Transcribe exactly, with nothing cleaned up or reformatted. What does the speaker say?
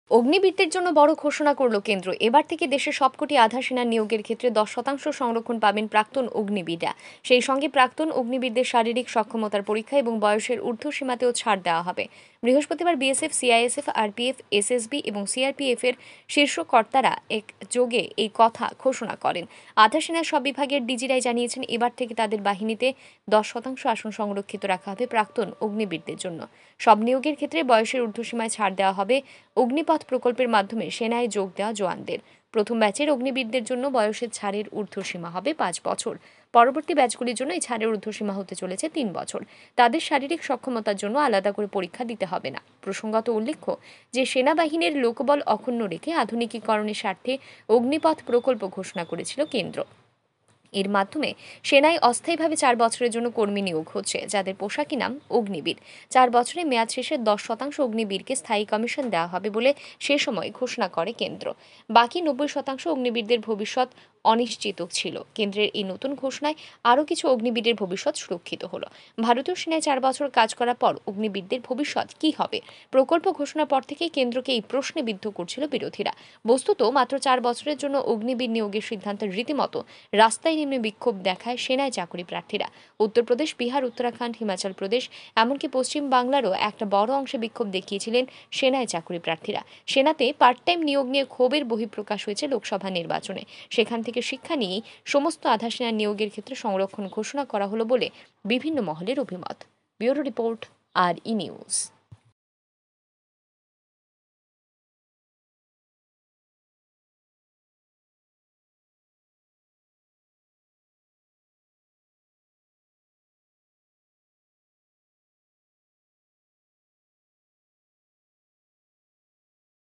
অগ্নিবীরদের জন্য বড় ঘোষণা করল কেন্দ্র। এবার থেকে দেশের সবকটি আধা সেনা নিয়োগের ক্ষেত্রে দশ শতাংশ সংরক্ষণ পাবেন প্রাক্তন অগ্নিবীররা। সেই সঙ্গে প্রাক্তন অগ্নিবীরদের শারীরিক সক্ষমতার পরীক্ষা এবং বয়সের ঊর্ধ্বসীমাতেও ছাড় দেওয়া হবে। বৃহস্পতিবার বিএসএফ, সিআইএসএফ, আরপিএফ, এসএসবি এবং সিআরপিএফ এর শীর্ষ কর্তারা এক যোগে এই কথা ঘোষণা করেন। আধা সেনার সব বিভাগের ডিজিরাই জানিয়েছেন, এবার থেকে তাদের বাহিনীতে দশ শতাংশ আসন সংরক্ষিত রাখা হবে প্রাক্তন অগ্নিবীরদের জন্য। সব নিয়োগের ক্ষেত্রে বয়সের ঊর্ধ্বসীমায় ছাড় দেওয়া হবে। অগ্নিপথ প্রকল্পের মাধ্যমে সেনায় যোগ দেওয়া জওয়ানদের প্রথম ব্যাচের অগ্নিবীরদের জন্য বয়সের ছাড়ের ঊর্ধ্বসীমা হবে পাঁচ বছর। পরবর্তী ব্যাচগুলির জন্য এই ছাড়ের ঊর্ধ্বসীমা হতে চলেছে তিন বছর। তাদের শারীরিক সক্ষমতার জন্য আলাদা করে পরীক্ষা দিতে হবে না। প্রসঙ্গত উল্লেখ্য যে সেনাবাহিনীর লোকবল অক্ষুণ্ণ রেখে আধুনিকীকরণের স্বার্থে অগ্নিপথ প্রকল্প ঘোষণা করেছিল কেন্দ্র। এর মাধ্যমে সেনায় অস্থায়ীভাবে চার বছরের জন্য কর্মী নিয়োগ হচ্ছে, যাদের পোশাকি নাম অগ্নিবীর। চার বছরে মেয়াদ শেষে দশ শতাংশ অগ্নিবীরকে স্থায়ী কমিশন দেওয়া হবে বলে সে সময় ঘোষণা করে কেন্দ্র। বাকি নব্বই শতাংশ অগ্নিবীরদের ভবিষ্যৎ অনিশ্চিত ছিল। কেন্দ্রের এই নতুন ঘোষণায় আরও কিছু অগ্নিবীরের ভবিষ্যৎ সুরক্ষিত হলো। ভারতীয় সেনায় চার বছর কাজ করার পর অগ্নিবীরদের ভবিষ্যৎ কি হবে? প্রকল্প ঘোষণার পর থেকেই কেন্দ্রকে এই প্রশ্নে বিদ্ধ করছিল বিরোধীরা। বস্তুত মাত্র চার বছরের জন্য অগ্নিবীর নিয়োগের সিদ্ধান্তের রীতিমতো রাস্তায় নেমে বিক্ষোভ দেখায় সেনায় চাকরি প্রার্থীরা। উত্তরপ্রদেশ, বিহার, উত্তরাখণ্ড, হিমাচল প্রদেশ, এমনকি পশ্চিম বাংলারও একটা বড় অংশে বিক্ষোভ দেখিয়েছিলেন সেনায় চাকরি প্রার্থীরা। সেনাতে পার্ট টাইম নিয়োগ নিয়ে ক্ষোভের বহিঃপ্রকাশ হয়েছে লোকসভা নির্বাচনে। সেখান থেকে শিক্ষা নিয়েই সমস্ত আধা সেনা নিয়োগের ক্ষেত্রে সংরক্ষণ ঘোষণা করা হলো বলে বিভিন্ন মহলের অভিমত। ব্যুরো রিপোর্ট, আর ই নিউজ।